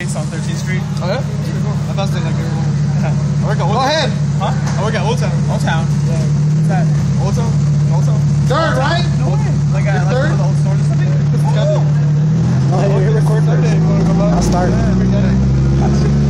place on 13th Street. Oh yeah? Pretty cool. I thought it was like I work at Old Town. Go ahead. Huh? I work at Old Town. Old Town. Yeah. What's that? Old Town? Old Town? Third, right? No way. Like third? the old stores or something? Oh, you're recording Thursday. I'll start. Yeah,